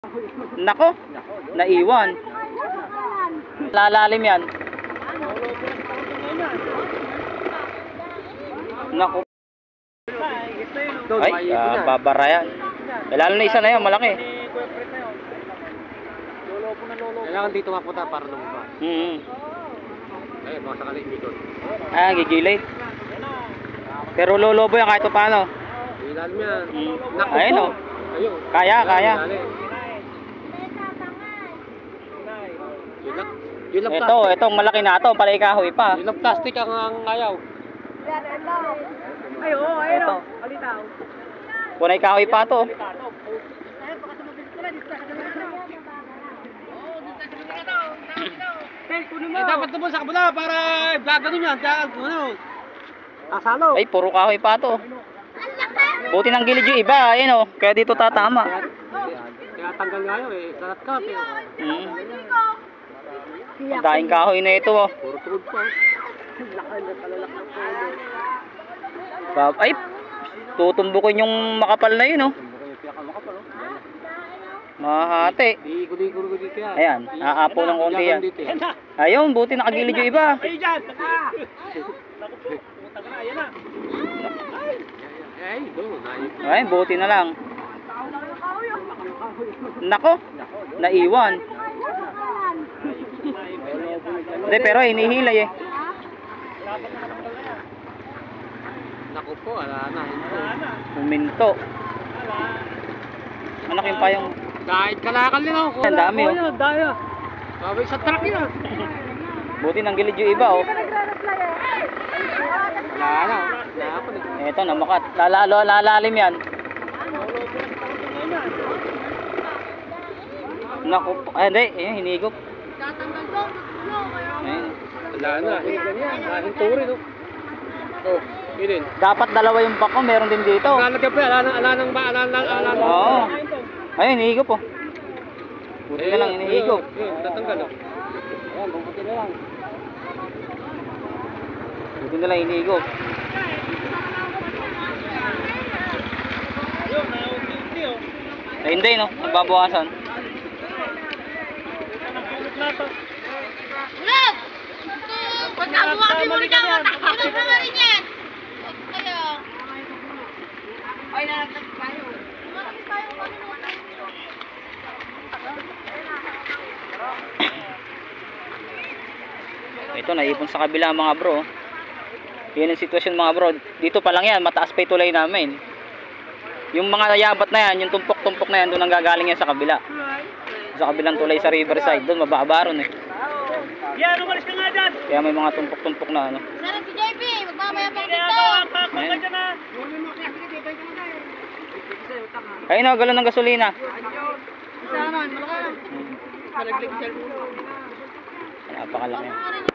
Nako, naiwan. Lalalim yan. Nako. Ay, babara yan. Lalo na isa na yan, malaki. Kailangan dito mapunta para lumabas. Ay, baka sakali dito. Ah, gigilid. Pero lolobo yan kahit paano. Ilalim yan. Ayun o. Ayun. Kaya, kaya. Yun lang Ito, itong malaki na ito, palay kahoy pa. Yun lang plastic ang ayaw. Ay, oo, ayun Ito. o. Alitaw. Punay kahoy pa ito. Dapat naman sa kabila para gagawin yan. Asalo. Ay, puro kahoy pa ito. Buti ng gilid yung iba, ayun o. Kaya dito tatama. Kaya tanggal nga yun eh. Karat-kat eh. Ang daing kahoy na ito o. Puro tugod pa. Ay, tutumbukin yung makapal na yun o. Mahati. Ligo-ligo dito yan. Ayan, aapo ng konti yan. Ayun, buti nakagilid yung iba. Ay, dyan. Ayan na. Ay, doon. Ay, buti na lang. Nako, naiwan. Hindi, pero hinihilay eh. Naku po, ala na. Huminto. Anak yung payong. Kahit kalakal nila ako. Ang dami oh. Daya. Sabi sa truck yan. Buti nang gilid yung iba oh. Wala na. Wala ako eh. Ito, namakat. Lalalim yan. Naku, hindi, hinigop. Ayun. Wala na. Kahit turi no. Oh, yun. Dapat dalawa yung bako, meron din dito. Lalagyan pa, ala nang. Oo. Ayun, hinigop oh. Buti na lang, hinihigop. Tatanggal oh. Ayan, buti na lang. Buti na lang, hinihigop. Ay, hindi no, nagbabawasan. Look! Pagkabuha kami muli na ako, takulog na rin yan! Kaya... Ay, nalagdag tayo. Nalagdag tayo kami muna. Ito, naipon sa kabila mga bro. Yan ang sitwasyon mga bro. Dito pa lang yan, mataas pa yung tulay namin. Yung mga yabat na yan, yung tumpok-tumpok na yan, doon ang gagaling yan sa kabila. Sa kabilang tulay sa Riverside, doon mababa ron eh. Yan, umalis ka nga dyan. Kaya may mga tumpok-tumpok na ano. Sana si JP, magmamaya pa Kaya dito. kakakot ka dyan na. Ayun na, galon ng gasolina. Sana, malaka. Malaglag siya. Napakalaki.